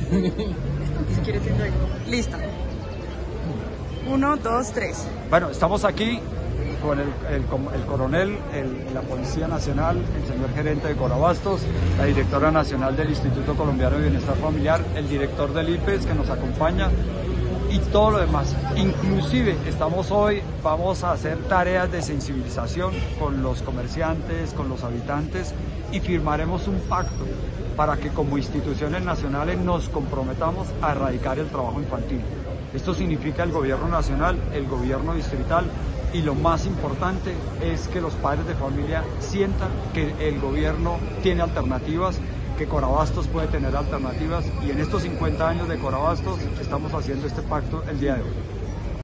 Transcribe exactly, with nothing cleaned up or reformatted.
Si quieres, tengo ahí. Lista. Uno, dos, tres. Bueno, estamos aquí con el, el, el coronel, el, la Policía Nacional, el señor gerente de Corabastos, la directora nacional del Instituto Colombiano de Bienestar Familiar, el director del I P E S que nos acompaña y todo lo demás. Inclusive estamos hoy, vamos a hacer tareas de sensibilización con los comerciantes, con los habitantes y firmaremos un pacto para que como instituciones nacionales nos comprometamos a erradicar el trabajo infantil. Esto significa el gobierno nacional, el gobierno distrital y lo más importante es que los padres de familia sientan que el gobierno tiene alternativas, que Corabastos puede tener alternativas y en estos cincuenta años de Corabastos estamos haciendo este pacto el día de hoy.